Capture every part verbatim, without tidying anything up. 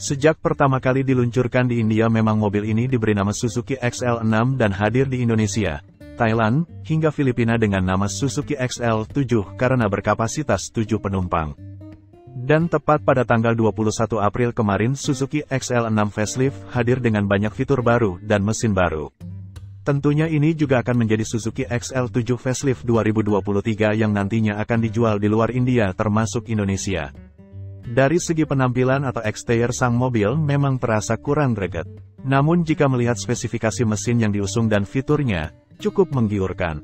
Sejak pertama kali diluncurkan di India memang mobil ini diberi nama Suzuki X L enam dan hadir di Indonesia, Thailand, hingga Filipina dengan nama Suzuki X L tujuh karena berkapasitas tujuh penumpang. Dan tepat pada tanggal dua puluh satu April kemarin Suzuki X L enam facelift hadir dengan banyak fitur baru dan mesin baru. Tentunya ini juga akan menjadi Suzuki X L tujuh facelift dua ribu dua puluh tiga yang nantinya akan dijual di luar India termasuk Indonesia. Dari segi penampilan atau eksterior sang mobil memang terasa kurang greget. Namun jika melihat spesifikasi mesin yang diusung dan fiturnya, cukup menggiurkan.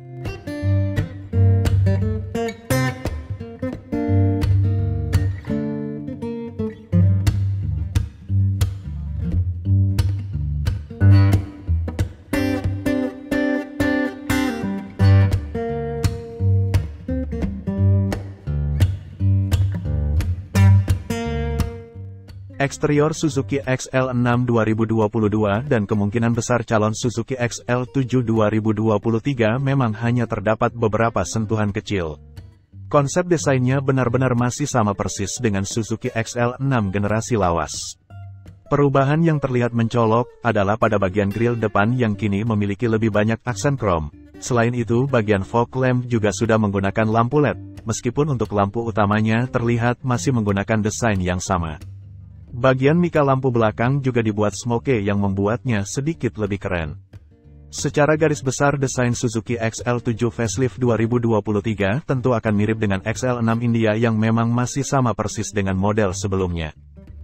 Eksterior Suzuki X L enam dua ribu dua puluh dua dan kemungkinan besar calon Suzuki X L tujuh dua ribu dua puluh tiga memang hanya terdapat beberapa sentuhan kecil. Konsep desainnya benar-benar masih sama persis dengan Suzuki X L enam generasi lawas. Perubahan yang terlihat mencolok adalah pada bagian grill depan yang kini memiliki lebih banyak aksen krom. Selain itu, bagian fog lamp juga sudah menggunakan lampu L E D, meskipun untuk lampu utamanya terlihat masih menggunakan desain yang sama. Bagian mika lampu belakang juga dibuat smoke yang membuatnya sedikit lebih keren. Secara garis besar desain Suzuki X L tujuh facelift dua ribu dua puluh tiga tentu akan mirip dengan X L enam India yang memang masih sama persis dengan model sebelumnya.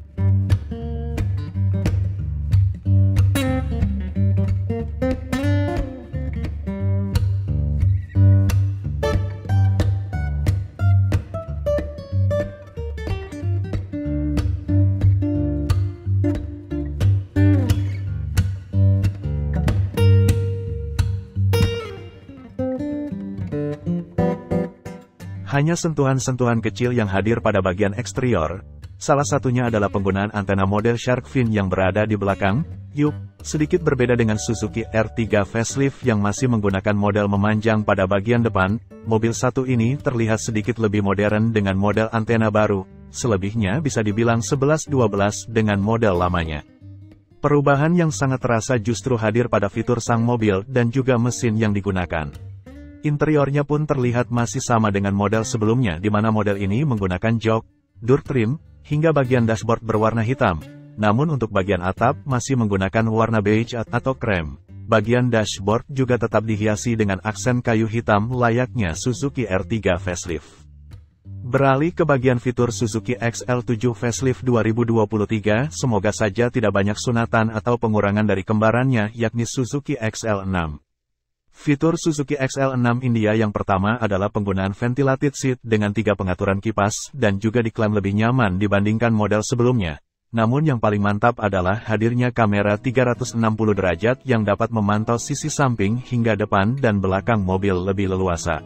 Hanya sentuhan-sentuhan kecil yang hadir pada bagian eksterior, salah satunya adalah penggunaan antena model shark fin yang berada di belakang. Yup, sedikit berbeda dengan Suzuki R tiga facelift yang masih menggunakan model memanjang pada bagian depan, mobil satu ini terlihat sedikit lebih modern dengan model antena baru, selebihnya bisa dibilang sebelas dua belas dengan model lamanya. Perubahan yang sangat terasa justru hadir pada fitur sang mobil dan juga mesin yang digunakan. Interiornya pun terlihat masih sama dengan model sebelumnya di mana model ini menggunakan jok, door trim, hingga bagian dashboard berwarna hitam. Namun untuk bagian atap masih menggunakan warna beige atau krem. Bagian dashboard juga tetap dihiasi dengan aksen kayu hitam layaknya Suzuki R tiga facelift. Beralih ke bagian fitur Suzuki X L tujuh facelift dua ribu dua puluh tiga, semoga saja tidak banyak sunatan atau pengurangan dari kembarannya yakni Suzuki X L enam. Fitur Suzuki X L enam India yang pertama adalah penggunaan ventilated seat dengan tiga pengaturan kipas dan juga diklaim lebih nyaman dibandingkan model sebelumnya. Namun yang paling mantap adalah hadirnya kamera tiga ratus enam puluh derajat yang dapat memantau sisi samping hingga depan dan belakang mobil lebih leluasa.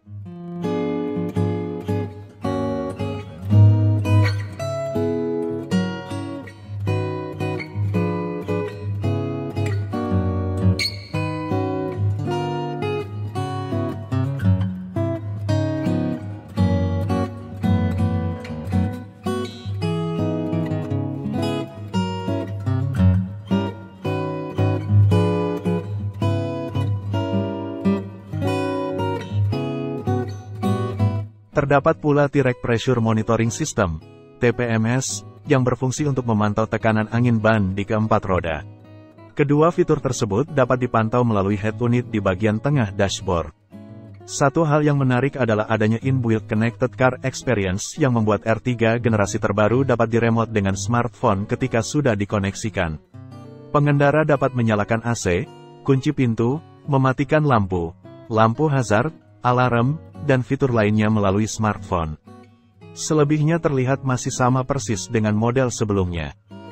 Terdapat pula Direct Pressure Monitoring System, T P M S, yang berfungsi untuk memantau tekanan angin ban di keempat roda. Kedua fitur tersebut dapat dipantau melalui head unit di bagian tengah dashboard. Satu hal yang menarik adalah adanya inbuilt Connected Car Experience yang membuat R tiga generasi terbaru dapat diremote dengan smartphone ketika sudah dikoneksikan. Pengendara dapat menyalakan A C, kunci pintu, mematikan lampu, lampu hazard, alarm, dan fitur lainnya melalui smartphone. Selebihnya terlihat masih sama persis dengan model sebelumnya.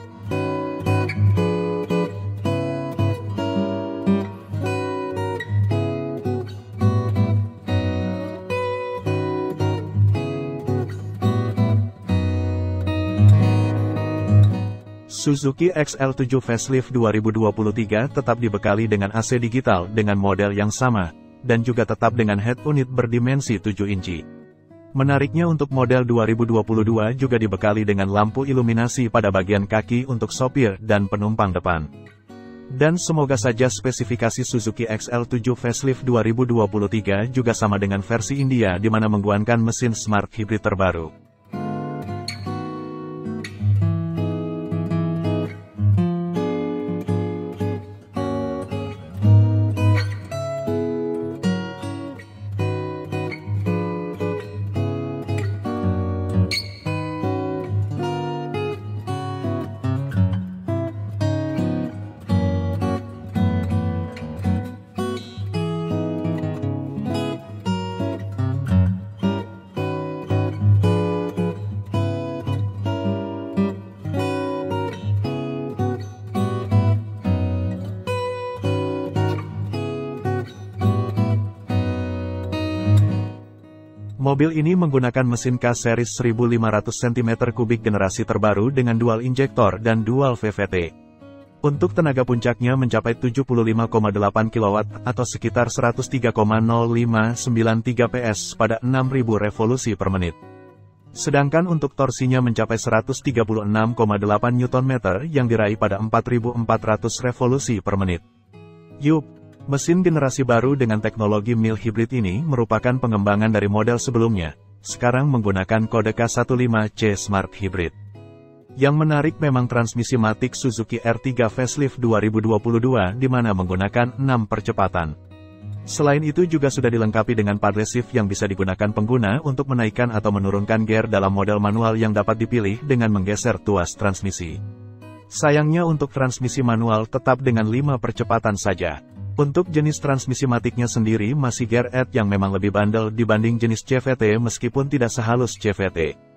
Suzuki X L tujuh Facelift dua ribu dua puluh tiga tetap dibekali dengan A C digital dengan model yang sama, dan juga tetap dengan head unit berdimensi tujuh inci. Menariknya untuk model dua ribu dua puluh dua juga dibekali dengan lampu iluminasi pada bagian kaki untuk sopir dan penumpang depan. Dan semoga saja spesifikasi Suzuki X L tujuh Facelift dua ribu dua puluh tiga juga sama dengan versi India di mana menggunakan mesin smart hybrid terbaru. Mobil ini menggunakan mesin K-Series seribu lima ratus sentimeter kubik generasi terbaru dengan dual injektor dan dual V V T. Untuk tenaga puncaknya mencapai tujuh puluh lima koma delapan kilowatt atau sekitar seratus tiga koma nol lima sembilan tiga P S pada enam ribu revolusi per menit. Sedangkan untuk torsinya mencapai seratus tiga puluh enam koma delapan Newton meter yang diraih pada empat ribu empat ratus revolusi per menit. Yup, mesin generasi baru dengan teknologi mild hybrid ini merupakan pengembangan dari model sebelumnya, sekarang menggunakan kode K lima belas C Smart Hybrid. Yang menarik memang transmisi matic Suzuki R tiga Facelift dua ribu dua puluh dua di mana menggunakan enam percepatan. Selain itu juga sudah dilengkapi dengan padlesive yang bisa digunakan pengguna untuk menaikkan atau menurunkan gear dalam model manual yang dapat dipilih dengan menggeser tuas transmisi. Sayangnya untuk transmisi manual tetap dengan lima percepatan saja. Untuk jenis transmisi maticnya sendiri masih gear add yang memang lebih bandel dibanding jenis C V T meskipun tidak sehalus C V T.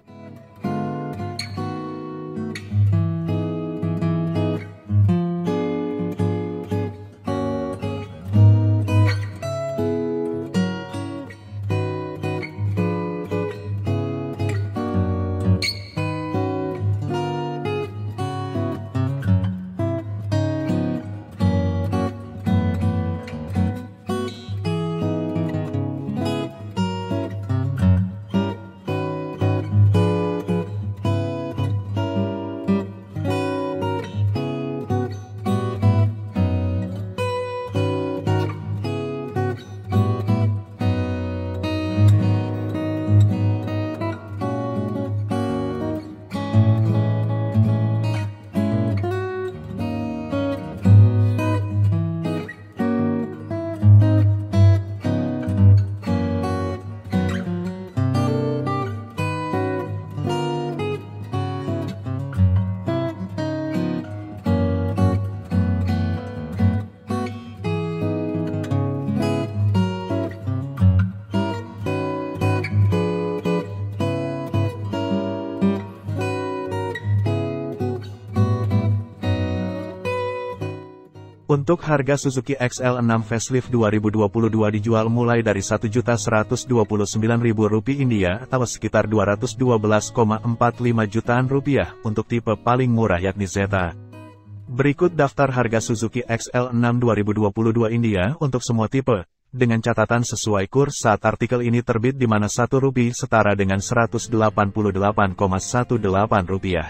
Untuk harga Suzuki X L enam Facelift dua ribu dua puluh dua dijual mulai dari satu juta seratus dua puluh sembilan ribu rupiah India atau sekitar dua ratus dua belas koma empat lima jutaan rupiah untuk tipe paling murah yakni Zeta. Berikut daftar harga Suzuki X L enam dua ribu dua puluh dua India untuk semua tipe, dengan catatan sesuai kurs saat artikel ini terbit di mana satu rupiah setara dengan seratus delapan puluh delapan koma delapan belas rupiah.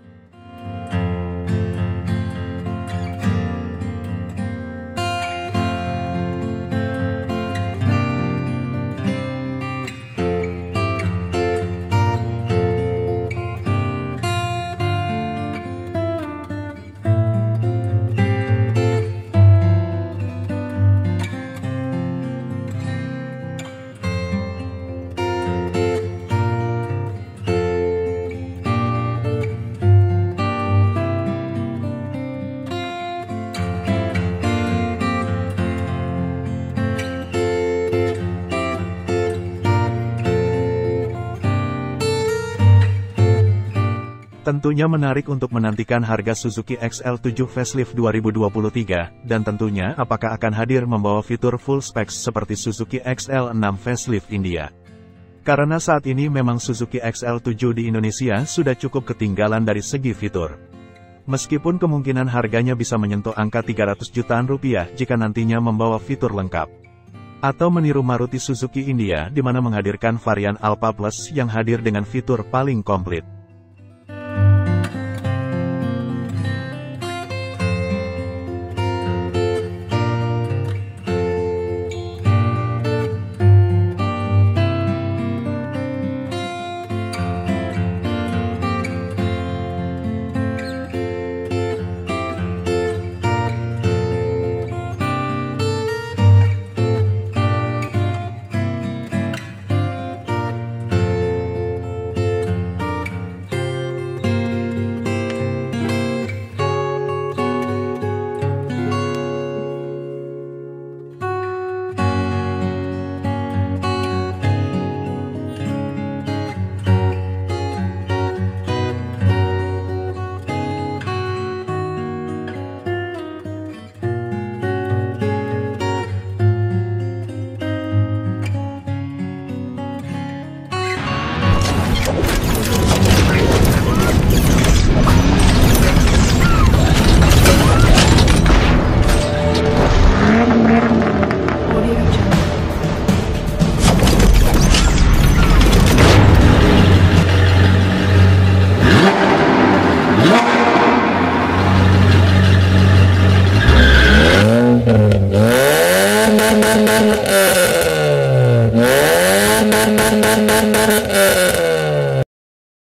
Tentunya menarik untuk menantikan harga Suzuki X L tujuh Facelift dua ribu dua puluh tiga, dan tentunya apakah akan hadir membawa fitur full specs seperti Suzuki X L enam Facelift India. Karena saat ini memang Suzuki X L tujuh di Indonesia sudah cukup ketinggalan dari segi fitur. Meskipun kemungkinan harganya bisa menyentuh angka tiga ratus jutaan rupiah jika nantinya membawa fitur lengkap. Atau meniru Maruti Suzuki India di mana menghadirkan varian Alpha Plus yang hadir dengan fitur paling komplit.